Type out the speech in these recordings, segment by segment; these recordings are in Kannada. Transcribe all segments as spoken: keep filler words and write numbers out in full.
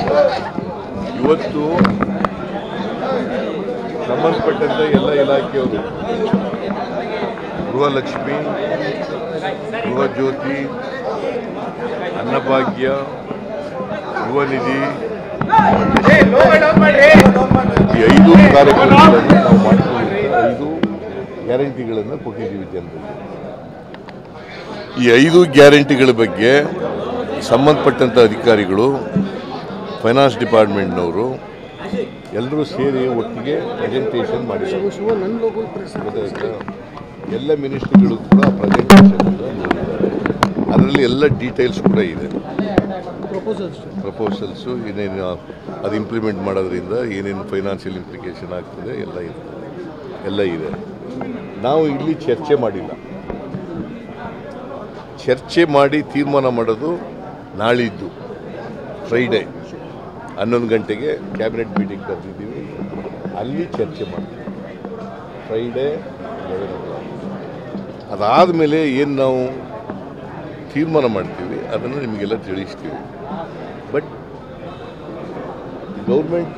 ಇವತ್ತು ಸಂಬಂಧಪಟ್ಟಂತ ಎಲ್ಲ ಇಲಾಖೆಯವರು ಗೃಹಲಕ್ಷ್ಮಿ, ಗೃಹ ಜ್ಯೋತಿ, ಅನ್ನಭಾಗ್ಯ, ಯುವ ನಿಧಿ ಈ ಐದು ಕಾರ್ಯಕ್ರಮಗಳನ್ನು ನಾವು ಮಾಡ್ಕೊಂಡಿದ್ದೀವಿ. ಐದು ಗ್ಯಾರಂಟಿಗಳನ್ನು ಕೊಟ್ಟಿದ್ದೀವಿ ಜನರಿಗೆ. ಈ ಐದು ಗ್ಯಾರಂಟಿಗಳ ಬಗ್ಗೆ ಸಂಬಂಧಪಟ್ಟಂಥ ಅಧಿಕಾರಿಗಳು, ಫೈನಾನ್ಸ್ ಡಿಪಾರ್ಟ್ಮೆಂಟ್ನವರು ಎಲ್ಲರೂ ಸೇರಿ ಒಟ್ಟಿಗೆ ಪ್ರೆಸೆಂಟೇಷನ್ ಮಾಡಿದ್ದಾರೆ. ಎಲ್ಲ ಮಿನಿಸ್ಟ್ರಿಗಳು ಕೂಡ ಪ್ರೆಸೆಂಟೇಷನ್ ನೋಡಿದ್ದಾರೆ. ಅದರಲ್ಲಿ ಎಲ್ಲ ಡೀಟೇಲ್ಸ್ ಕೂಡ ಇದೆ. ಪ್ರಪೋಸಲ್ಸು ಏನೇನು ಅದು ಇಂಪ್ಲಿಮೆಂಟ್ ಮಾಡೋದ್ರಿಂದ ಏನೇನು ಫೈನಾನ್ಷಿಯಲ್ ಇಂಪ್ಲಿಕೇಶನ್ ಆಗ್ತದೆ ಎಲ್ಲ ಇರ್ತದೆ, ಎಲ್ಲ ಇದೆ. ನಾವು ಇಲ್ಲಿ ಚರ್ಚೆ ಮಾಡಿಲ್ಲ. ಚರ್ಚೆ ಮಾಡಿ ತೀರ್ಮಾನ ಮಾಡೋದು ನಾಳಿದ್ದು ಫ್ರೈಡೇ ಹನ್ನೊಂದು ಗಂಟೆಗೆ ಕ್ಯಾಬಿನೆಟ್ ಮೀಟಿಂಗ್ ಕರೆದಿದ್ದೀವಿ. ಅಲ್ಲಿ ಚರ್ಚೆ ಮಾಡ್ತೀವಿ ಫ್ರೈಡೇ ಲೆವೆನ್ ಓ ಕ್ಲಾಕ್. ಅದಾದಮೇಲೆ ಏನು ನಾವು ತೀರ್ಮಾನ ಮಾಡ್ತೀವಿ ಅದನ್ನು ನಿಮಗೆಲ್ಲ ತಿಳಿಸ್ತೀವಿ. But government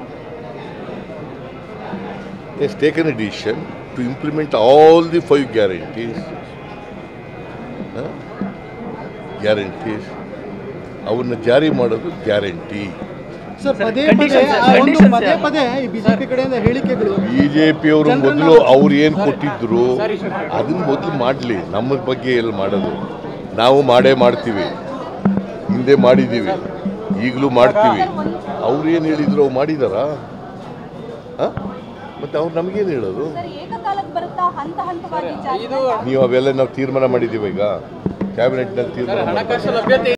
has taken a decision to implement all the five guarantees. Huh? Guarantees. ಅವನ್ನ ಜಾರಿ ಮಾಡೋದು ಗ್ಯಾರಂಟಿ. ಬಿಜೆಪಿಯವರು ಮೊದಲು ಅವ್ರು ಏನು ಕೊಟ್ಟಿದ್ರು ಅದನ್ನ ಮೊದಲು ಮಾಡಲಿ. ನಮ್ಮ ಬಗ್ಗೆ ಎಲ್ಲಿ ಮಾಡೋದು? ನಾವು ಮಾಡೇ ಮಾಡ್ತೀವಿ, ಹಿಂದೆ ಮಾಡಿದ್ದೀವಿ, ಈಗಲೂ ಮಾಡ್ತೀವಿ. ಅವ್ರು ಏನು ಹೇಳಿದ್ರು ಅವ್ರು ಮಾಡಿದಾರಾ? ಮತ್ತೆ ಅವ್ರು ನಮಗೇನು ಹೇಳೋದು? ನೀವು ಅವೆಲ್ಲ ನಾವು ತೀರ್ಮಾನ ಮಾಡಿದ್ದೀವಿ. ಈಗ ಕ್ಯಾಬಿನೆಟ್ನಲ್ಲಿ ತೀರ್ಮಾನ